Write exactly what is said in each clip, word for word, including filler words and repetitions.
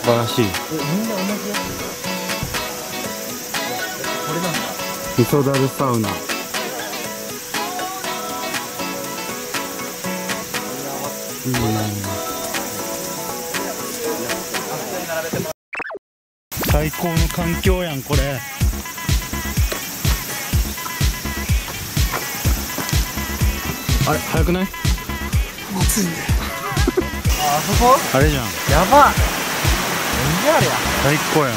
素晴らしい。 え、みんな同じやつ。これなんだ。 みそだるサウナ。いいね。最高の環境やんこれ。あれ早くない？ 暑いね。 あ、あそこあれじゃん。 やば。なんであれや。 最高やん。 終わった。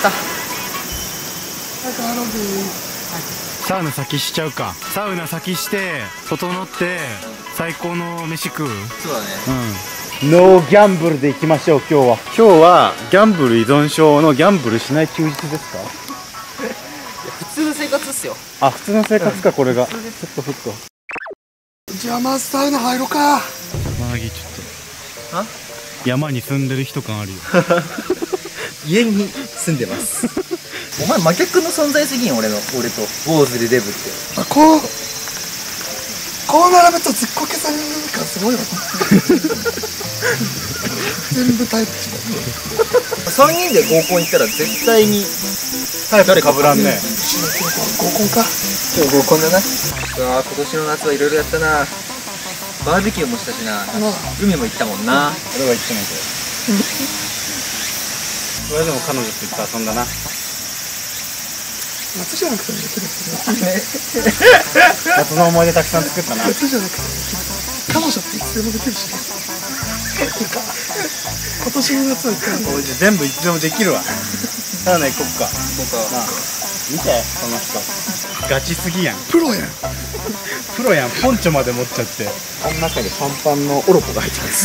なんかあのサウナ先しちゃうか。サウナ先して整って最高の飯食う。 そうだね。 うん。ノーギャンブルでいきましょう今日は。今日はギャンブル依存症のギャンブルしない休日ですか？ 普通の生活っすよ。 あ、普通の生活かこれが。ちょっとふっと。 じゃあまずサウナ入ろうか。 マギちょっと。 あ？ 山に住んでる人感あるよ。 家に住んでます。お前真逆の存在すぎん、俺の俺と坊主でデブって。 あ、こうこう並ぶとずっこけされるからすごいわ。全部タイプ違う。 さんにんで合コン行ったら絶対に誰かぶらんね。 合コンか。 今日合コンだな。うわー、今年の夏はいろいろやったな。バーベキューもしたしな。海も行ったもんな。 俺は行ってないけど。それでも彼女と行って遊んだな。 夏じゃなくてもできるね。 夏の思い出たくさん作ったな。 夏じゃなくてもできる。彼女っていつでもできるしね。今年の夏は一回も。 おいじゃあ全部いつでもできるわ。サウナ行こっか。 そうか。 なあ見てこの人ガチすぎやん。 プロやん。 プロやん。ポンチョまで持っちゃって。 あん中にパンパンのオロポが入ってます。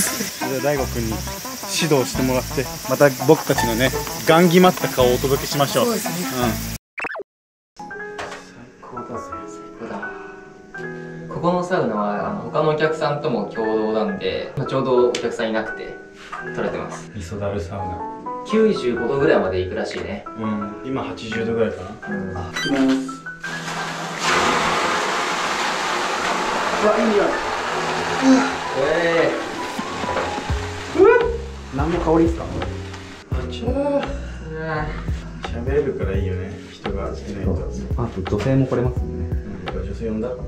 じゃあ大悟くんに指導してもらってまた僕たちのねガン決まった顔をお届けしましょう。 そうですね。 うんここのサウナはあの他のお客さんとも共同なんで、まあ、ちょうどお客さんいなくて取れてます。 味噌だるサウナ。 きゅうじゅうごどぐらいまで行くらしいね。 うん、今はちじゅうどぐらいかな。 うん、あ、 行きます。うわ、いい匂い。 え何の香りですか？ ー、ちょ喋れるからいいよね。人が好きな人は。 あと女性も来れますもんね。 うん、女性呼んだ。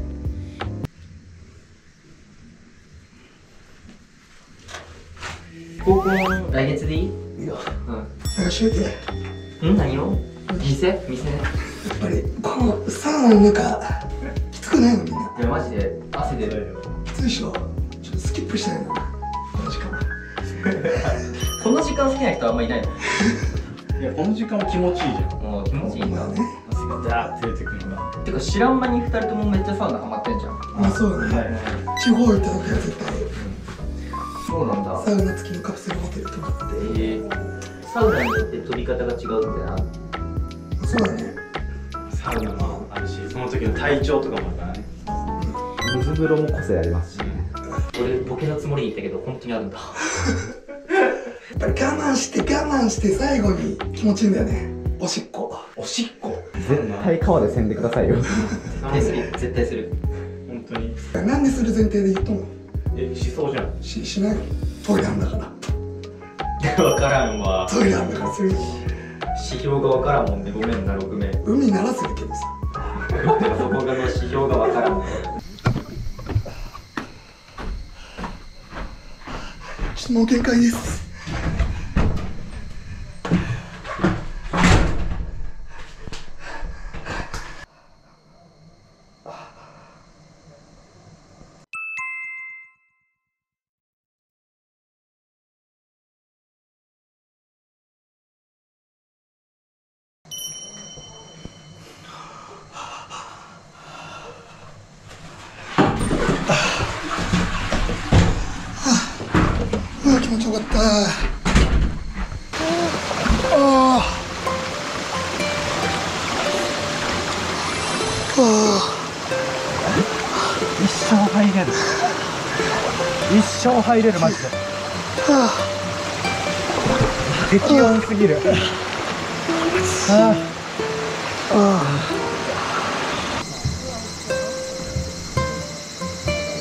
合コン来月でいい？ いや、 うん。 探しといて。やうん、何を？店？店ね。 っぱりこのサウナの中きつくないのみんな。 いやマジで汗出る。 きついでしょ。ちょっとスキップしたいな。この時間。 この時間好きな人あんまいないの？ いや、この時間も気持ちいいじゃん。 もう気持ちいいんだ。 まあね。 汗がダーって出てくるのが。 てか知らん間にふたりともめっちゃサウナハマってんじゃん。 まあそうだね。 はい。 地方行った時は絶対そうなんだ。 サウナ付きのカプセルホテル泊まって。 えー、サウナによって飛び方が違うってな。 そうだね。 サウナもあるし、その時の体調とかもあるからね。 水風呂も個性ありますしね。俺ボケのつもりで言ったけど本当にあるんだ。 やっぱり我慢して我慢して最後に気持ちいいんだよね。おしっこ。 おしっこ絶対川でせんでくださいよ。絶対する絶対する。 本当に。 なんでする前提で言っとんの？ え、しそうじゃん。 し、しないの？トイレあんだから。 わからんわ。 トイレあんだからするよ。 指標がわからんもんでごめんなろくめん。 海ならするけどさ。 そこがの指標がわからん。 ちょっともう限界です。ああ、気持ちよかった。ああ。 一生入れる。一生入れる、マジで。適温すぎる。ああ。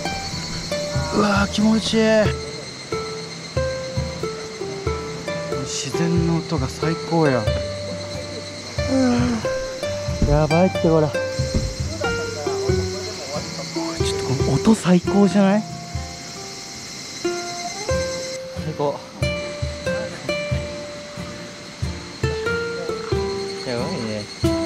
うわー、気持ちいい。よし。 音が最高や。やばいってほら。ちょっとこの音最高じゃない？ 最高。やばいね。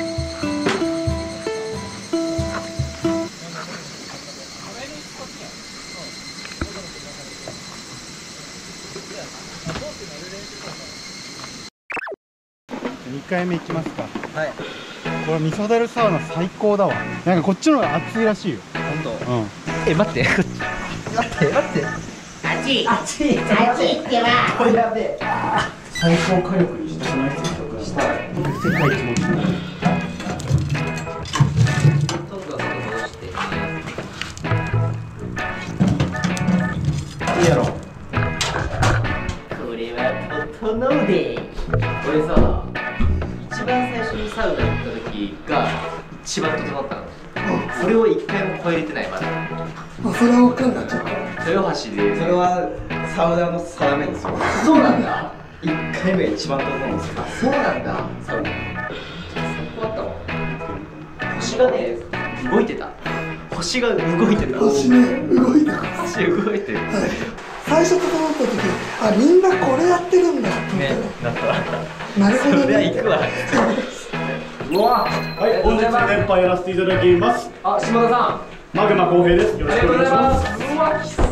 にかいめ行きますか。 はい。 これ味噌だるサウナ最高だわ。なんかこっちの方が暑いらしいよ。 本当。 うん。 え、待って。 待って待って。 熱い熱い熱いってはやべえ。 最高火力にしたくないですか？したい。世界一持ちない。 どんどん戻して。 いいやろ。 これは整うで。俺さ、一番最初にサウナ行った時が一番整ったの。それを一回も超えれてないまだ。 まあそれは分かんないちょっと。 豊橋で。 それはサウナの定めですよ。 そうなんだ。 一回目が一番整うんですよ。 あ、そうなんだ。サウナ。最高だったわ。星がね、動いてた。星が動いてた。 星ね動いてます。 星動いてる。 最初整った時、あ、みんなこれやってるんだと思ってね、なったなった。 なるほどそりゃね。 行くわ。うわ。 はい、本日の連覇やらせていただきます。 あ、島田さマグマ浩平です。よん。あろしくおりがとうござい願いします。 ます。うわ、きっ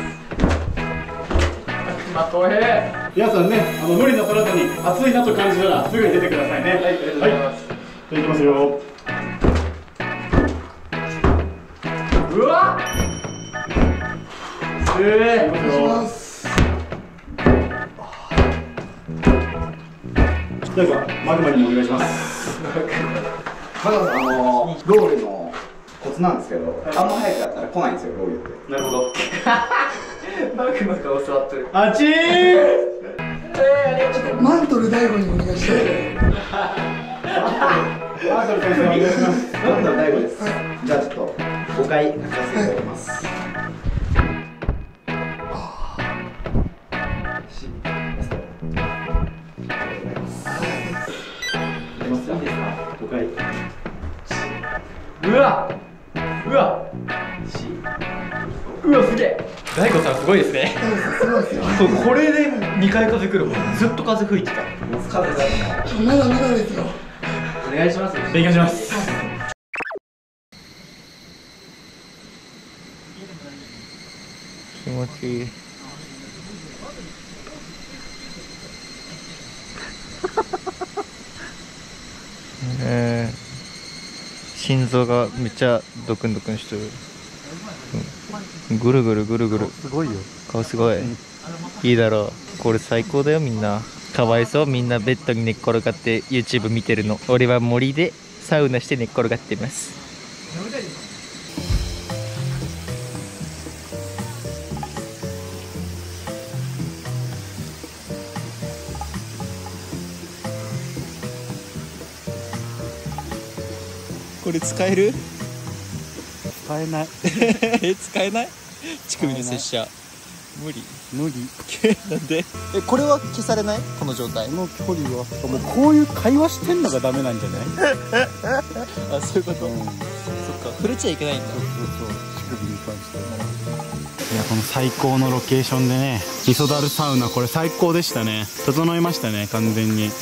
まあ、公平。 皆さんね、あの無理なさらずに暑いなと感じたらすぐに出てくださいね。はい、ありがとうございます。じゃあ行きますよ。 うわ。すえ行きますお願いしよ。 ます。 なんかマグマにもお願いします。 まだあのロウリュのコツなんですけど、あんま早くやったら来ないんですよロウリュって。 なるほど。 マグマが教わってる。 あちー。 マントル大悟にお願いして。 あ、それ先生お願いします。 なんだろう大悟です。じゃあちょっとごかい泣かせていただきます。 ごかい。 うわ。うわ。うわ、すげえ。大悟さんすごいですね。 すごいですよ。 ここれでにかい風来るもん。ずっと風吹いてた。 風がまだまだですよ。 お願いします。 勉強します。 気持ちいい。えー、心臓がめっちゃドクンドクンしてる。うん、ぐるぐるぐるぐる。 すごいよ。 顔すごい。いいだろう。これ最高だよみんな。かわいそう、みんなベッドに寝っ転がって YouTube 見てるの。俺は森でサウナして寝っ転がってます。これ使える？ 使えない。 え、使えない？乳首の接写無理。 無理。 なんで？え、これは消されない？この状態。 この距離はもうこういう会話してんのがダメなんじゃない？ あ、そういうこと。 うん、 そっか、触れちゃいけないんだ。 そうそうそう、乳首に関しては。いや、この最高のロケーションでね、味噌だるサウナ、これ最高でしたね。整いましたね、完全に。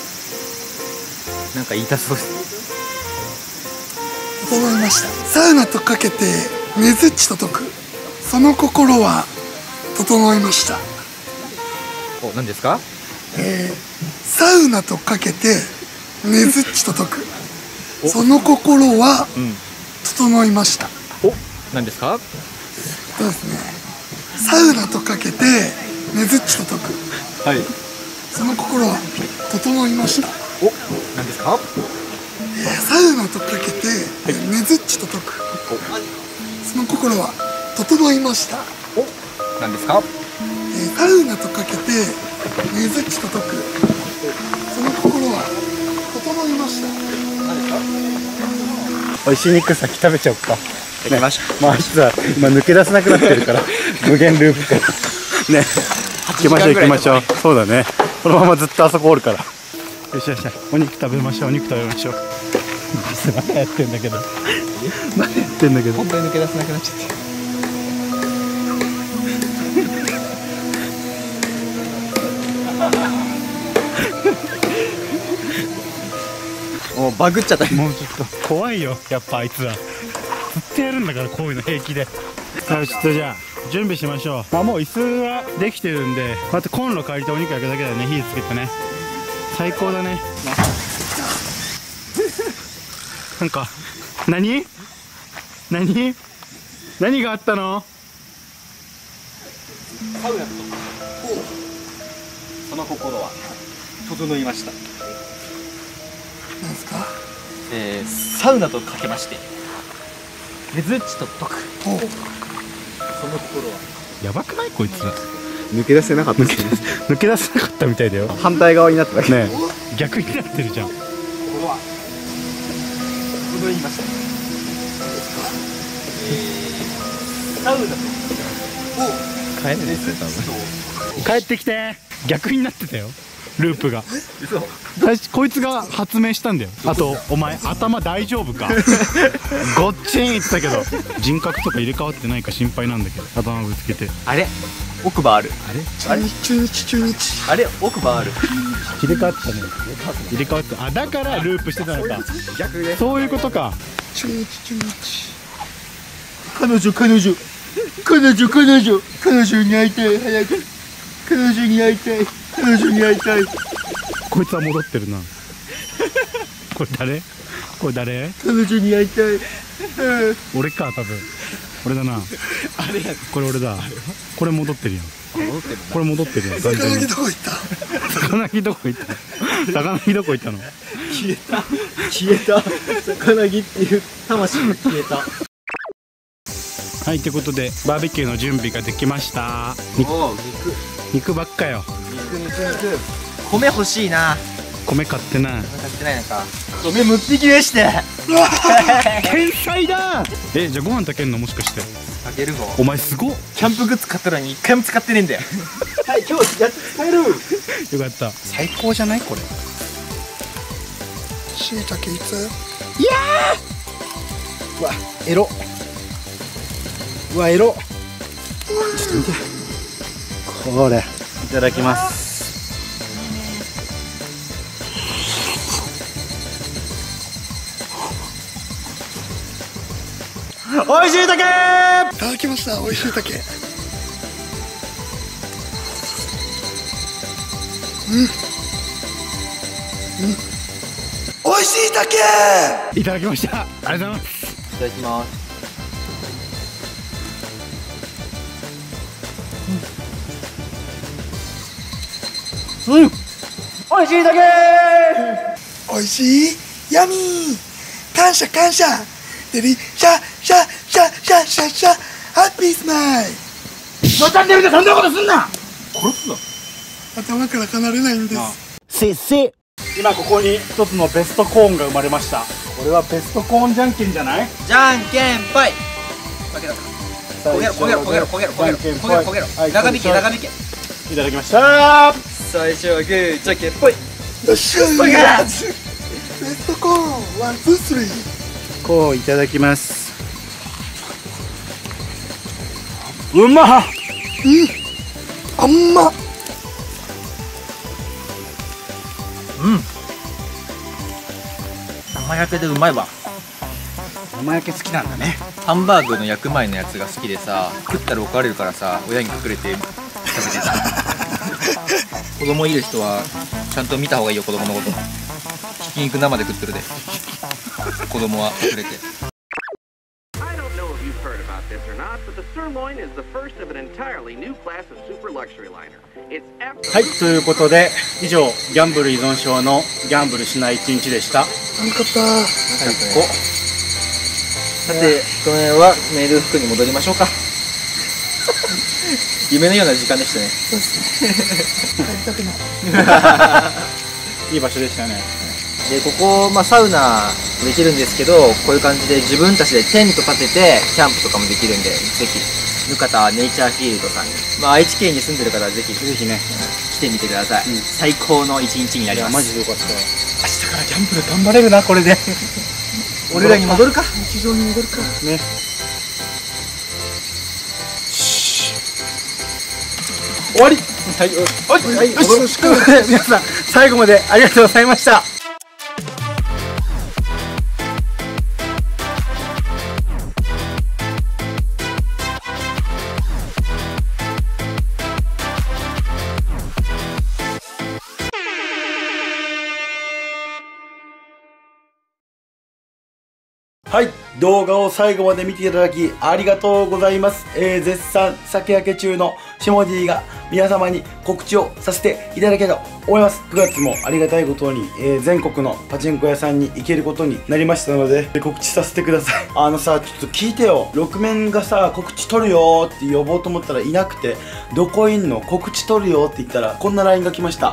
なんか言いたそうです。 整いました。サウナとかけてねずっちと解く、その心は整いました。 お、何ですか？ えー、サウナとかけてねずっちと解く、その心はうん。 整いました。 お、何ですか？ そうですね。サウナとかけてねずっちと解く、 はい。 その心は整いました。 お、何ですか？ えー、サウナとかけてねずっちと解く、その心は整いました。 お、何ですか？ えー、サウナとかけてねずっちと解く、その心は整いました。 美味しい肉先食べちゃおうか。 できましまあ、あいつは今抜け出せなくなってるから無限ループからね。行きましょう行きましょう。そうだね。 このままずっとあそこおるから。よしよし、お肉食べましょう、お肉食べましょう。まだやってんだけどまだやってんだけど本当に抜け出せなくなっちゃってもうバグっちゃった。 もうちょっと怖いよ、やっぱあいつはずっとやるんだから、こういうの平気で。さあちょっとじゃあ準備しましょう。まあもう椅子はできてるんで、こうやってコンロ借りてお肉焼くだけだよね。火つけてね、最高だね。なんか何何何があったの？ サウナとその心は整いました。 なんですか？ えー、サウナとかけましてねずっちと解くおうその心はやばくないこいつら。 抜け出せなかったですね。 抜け出せなかったみたいだよ反対側になっただけね。え逆になってるじゃん。 心は整いました。えー、サウナと帰るですよ多分。 帰ってきて。逆になってたよ、ループが。 嘘。 最初こいつが発明したんだよ。あとお前頭大丈夫かごっちん言ってたけど、人格とか入れ替わってないか心配なんだけど、頭ぶつけて。 あれ奥歯ある。あれ中日中日中日あれ奥歯ある。 入れ替わってたね。入れ替わってた。あ、だからループしてたのか。 逆でそういうことか。 中日中日彼女彼女彼女彼女彼女に会いたい。早く彼女に会いたい。彼女に会いたい。 こいつは戻ってるな。これ誰？これ誰？ 彼女に会いたい。 俺か、多分俺だな。 あれやこれ俺だ。これ戻ってるやん。 戻ってるこれ戻ってるやん。完魚全に木どこ行った？ 魚木どこ行ったの？魚木どこ行ったの？ 消えた消えた魚木っていう魂が消えた。 はい、ということでバーベキューの準備ができました。肉おお肉肉ばっかよ。 肉肉肉米欲しいな。 米買ってない。 買ってないのか。米むっぴきでして天才だ。え、じゃあご飯炊けんの？もしかして。 あげるぞ。 お前すごっ。 キャンプグッズ買ったのに一回も使ってねえんだよ。はい今日やって使える。 よかった。最高じゃないこれ。 しいたけいつ？ うわ、エロ。うわ、エロ。ちょっと見てこれ。いただきます。おいしいたけ。 いただきました。美味しいたけ。うんうん美味しいたけ。 いただきました。ありがとうございます。 いただきます。うん、うん、おいしいだけ。 美味しい。ヤミー。感謝感謝。デリシャシャシャシャシャシャハッピースマイル。 のチャンネルでそんなことすんな。殺すぞ。 頭から離れないんです。 せっせ。今ここに一つのベストコーンが生まれました。これはベストコーンじゃんけんじゃない？ じゃんけんぽい。負けたか。焦げろ焦げろ焦げろ焦げろ焦げろ焦げろ焦げろ。長引け長引け。 いただきました。 最初はグーじゃんけんぽい。 よっしゃー。ベストコーンワンツースリー。 こういただきます。うまっ。 うんあんま。 うん生焼けでうまいわ。 生焼け好きなんだね。 ハンバーグの焼く前のやつが好きでさ、食ったら怒られるからさ、親に隠れて食べてた。子供いる人はちゃんと見た方がいいよ、子供のこと。ひき肉生で食ってるで。子供は隠れて。 I don't know if you've heard about this or not, but the sirloin is the first of an entirely new class of super luxury liner. It's はい、 absolutely ということで以上ギャンブル依存症のギャンブルしない一日でした。 よかったー。 最高。 さて、この辺はメール服に戻りましょうか。夢のような時間でしたね。 そうですね。帰りたくない。 いい場所でしたね。 で、ここ、まあ、サウナできるんですけど、こういう感じで自分たちでテント立ててキャンプとかもできるんで、ぜひぬかたネイチャーフィールドさんに、まあ、愛知県に住んでる方はぜひぜひね、 来てみてください、うん、最高の一日になります。 マジでよかった。明日からギャンブル頑張れるなこれで俺らに戻るか、 日常に戻るかね。終わり。はい、はい、はい、よし、皆さん最後までありがとうございました。はい、動画を最後まで見ていただきありがとうございます。えー、絶賛酒焼け中のシモディが皆様に告知をさせていただけたと思います。くがつもありがたいことに、えー、全国のパチンコ屋さんに行けることになりましたので、告知させてください。あのさ、ちょっと聞いてよ。ろくめんがさ、告知取るよーって呼ぼうと思ったらいなくて、どこいんの？告知取るよって言ったら、こんな ライン が来ました。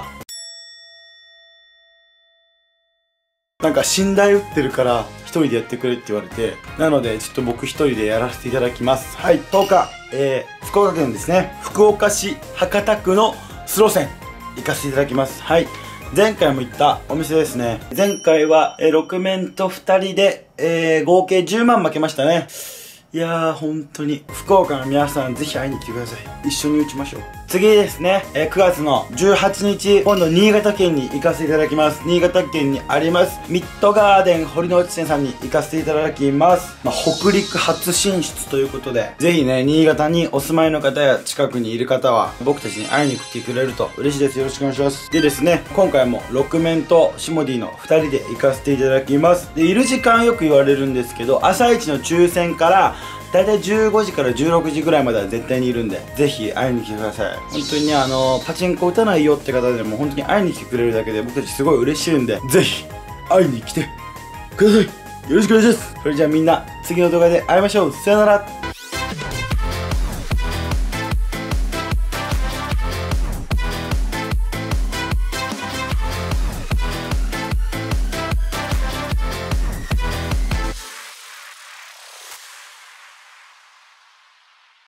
なんか信頼打ってるから一人でやってくれって言われて、なのでちょっと僕一人でやらせていただきます。はい、とおか、えー、福岡県ですね。福岡市博多区のスローセン行かせていただきます。はい、前回も行ったお店ですね。前回は、えー、ろくめんとふたりで、えー、合計じゅうまん負けましたね。いやー、本当に福岡の皆さんぜひ会いに来てください。一緒に打ちましょう。次ですね、えー、くがつのじゅうはちにち、今度新潟県に行かせていただきます。新潟県にありますミッドガーデン堀之内店さんに行かせていただきます。まあ、北陸初進出ということで、ぜひね、新潟にお住まいの方や近くにいる方は僕たちに会いに来てくれると嬉しいです。よろしくお願いします。でですね、今回もろくめんとシモディのふたりで行かせていただきます。で、いる時間よく言われるんですけど、朝一の抽選からだいたいじゅうごじからじゅうろくじぐらいまでは絶対にいるんで、ぜひ会いに来てください。本当にね、あのパチンコ打たないよって方でも本当に会いに来てくれるだけで僕たちすごい嬉しいんで、ぜひ会いに来てください。よろしくお願いします。それじゃあみんな次の動画で会いましょう。さよなら。